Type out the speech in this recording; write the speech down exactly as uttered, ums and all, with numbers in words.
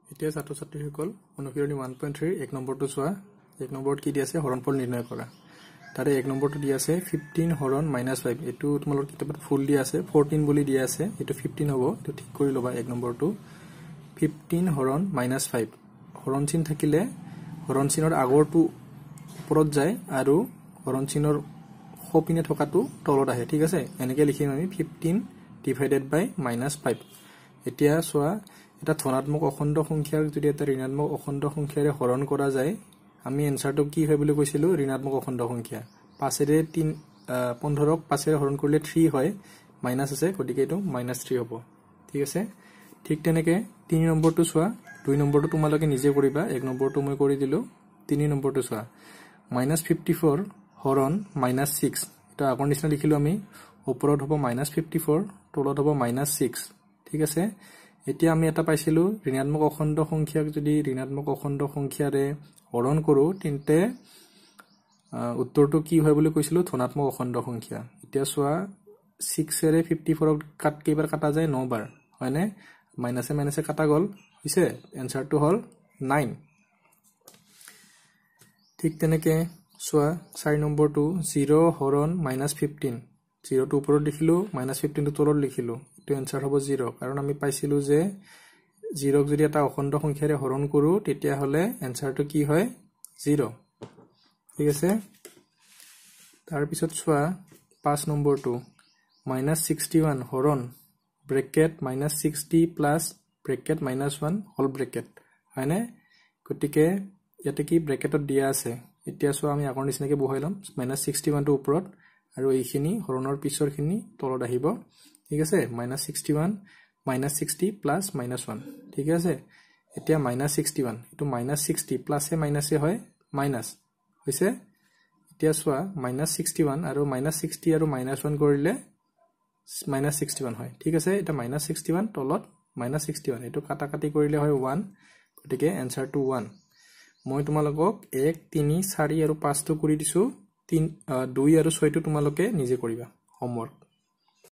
এতিয়া ছাত্ৰ ছাত্ৰীসকল অনুশীলনী one point three এক নম্বৰটো চোৱা এক নম্বৰত কি দি আছে হৰণফল নিৰ্ণয় কৰা তাৰে এক নম্বৰটো দি আছে fifteen হৰণ minus five এটো তোমালোকৰ কিতাপত ফুল দি আছে fourteen বুলি দি আছে এটো fifteen হ'ব এটো ঠিক কৰি লবা এক নম্বৰটো fifteen হৰণ minus five হৰণ চিন থাকিলে হৰণ চিনৰ আগৰটো ওপৰত যায় আৰু হৰণ চিনৰ খপিনে থকাটো তলত আহে ঠিক আছে এনেকৈ লিখিম আমি fifteen divided by minus five এতিয়া চোৱা এটা ধনাত্মক অখণ্ড সংখ্যাৰ যদি এটা ঋণাত্মক অখণ্ড সংখ্যাৰে হৰণ কৰা যায় আমি এনসাৰটো কি হয় বুলি কৈছিলো ঋণাত্মক অখণ্ড সংখ্যা পাঁচেৰে তিন fifteen ক পাঁচেৰে হৰণ কৰিলে three হয় মাইনাস আছে গতিকে এটো minus three হ'ব ঠিক আছে ঠিক তেনেকে তিন নম্বৰটো চোৱা দুই নম্বৰটো তোমালোকে নিজে কৰিবা এক নম্বৰটো মই কৰি দিলো তিনি নম্বৰটো চোৱা minus fifty-four হৰণ minus six এটা আগৰ নিচিনা লিখিলো আমি ওপৰত হ'ব minus fifty-four তলত হ'ব minus six ঠিক আছে এতিয়া আমি এটা পাইছিলো ঋণাত্মক অখণ্ড সংখ্যাক যদি ঋণাত্মক অখণ্ড সংখ্যাৰে হৰণ কৰো তেন্তে উত্তৰটো কি হয় বুলি কৈছিলো ধনাত্মক অখণ্ড সংখ্যা এতিয়া চোৱা six এৰে fifty-four ক কাট কেইবাৰ কাটা যায় nine বাৰ হয়নে মাইনাসে মাইনাসে কাটা গল হৈছে এনসাৰটো হল nine ঠিক তেনেকে চোৱা four নম্বৰটো zero হৰণ minus fifteen zero টো ওপৰত লিখিলো minus fifteen টো তলত লিখিলো এটো এনসাৰ হ'ব zero কাৰণ আমি পাইছিলো যে zero ক যদি এটা অখণ্ড সংখ্যাৰে হৰণ কৰো তেতিয়া হলে এনসাৰটো কি হয় zero ঠিক আছে তাৰ পিছত চোৱা five নম্বৰটো minus sixty-one হৰণ bracket minus sixty plus bracket minus one whole bracket হয়নে গতিকে ইয়াতে কি ব্ৰেকেটত দিয়া আছে এতিয়া চোৱা আমি আগৰ নিচিনাকে বহাই লম minus sixty-one টো ওপৰত আৰু এইখিনি হৰণৰ পিছৰখিনি তলত আহিব ঠিক আছে minus sixty-one minus sixty plus minus one ঠিক আছে এতিয়া minus sixty-one এটো minus sixty plus এ minus এ হয় minus হৈছে এতিয়া চোৱা minus sixty-one আৰু minus sixty আৰু minus one কৰিলে minus sixty-one হয় ঠিক আছে এটা minus sixty-one তলত minus sixty-one এটো কাটা কাটি কৰিলে হয় one গতিকে এনসাৰটো one মই তোমালোকক one three four আৰু five টো কৰি দিছো two আৰু six টো তোমালোকে নিজে কৰিবা হোমৱৰ্ক